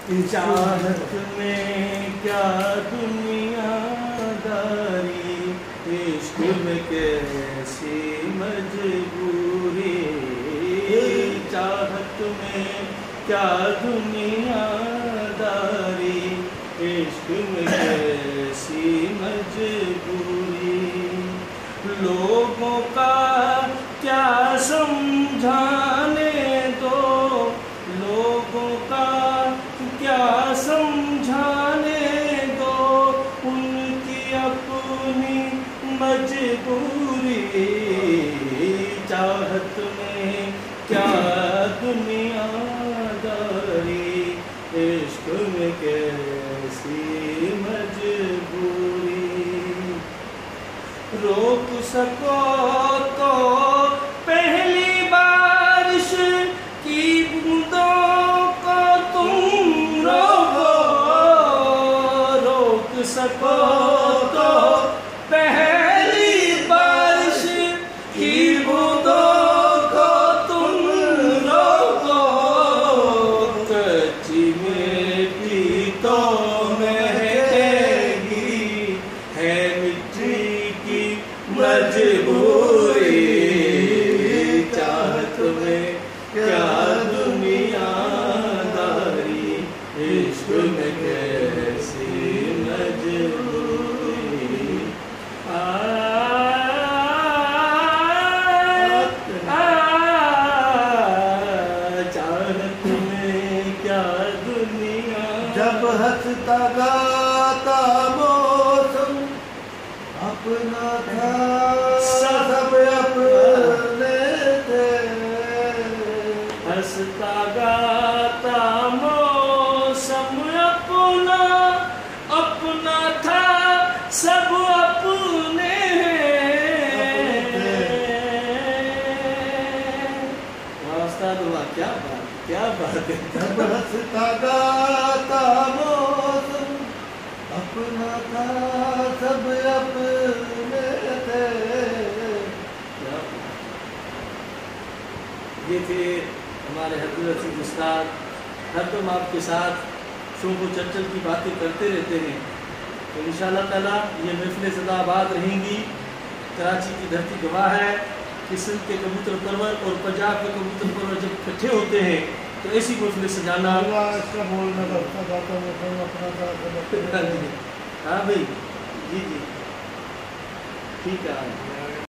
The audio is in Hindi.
चाहत में क्या दुनियादारी, इश्क में कैसी मजबूरी। चाहत में क्या दुनियादारी, इश्क में कैसी मजबूरी। लोगों का क्या समझाने दो, लोगों का क्या समझाने दो, उनकी अपनी मजबूरी। चाहत में क्या दुनियादारी, इश्क में कैसी मजबूरी। रोक सको तो पहली बारिश की बूंदों को तुम रोको, रोक सको तो पहली बारिश की बूंदों को तुम रोको। कच्ची मिट्टी तो महकेगी, है मिट्टी की मजबूरी। चाहत में क्या दुनियादारी, इश्क में कैसी मजबूरी। चाहत में क्या दुनिया। जब हंसता गाता मौसम अपना था, सब अपने थे। हंसता गाता मौसम अपना अपना था, सब अपने उस्ताद हुआ। क्या बात है। जब हंसता गाता मौसम अपना था, सब अपने थे। ये थे हमारे हजरत रशीद उस्ताद। हरदम आपके साथ शो को चंचल की बातें करते रहते हैं। तो इंशाअल्लाह ताला ये महफिलें सदाबाद रहेंगी। कराची की धरती गवाह है कि सिंध के कबूतर परवर और पंजाब के कबूतर परवर जब इकट्ठे होते हैं तो ऐसी महफिलें सजाना। बोलना अपना था। हाँ भाई, जी जी, ठीक है।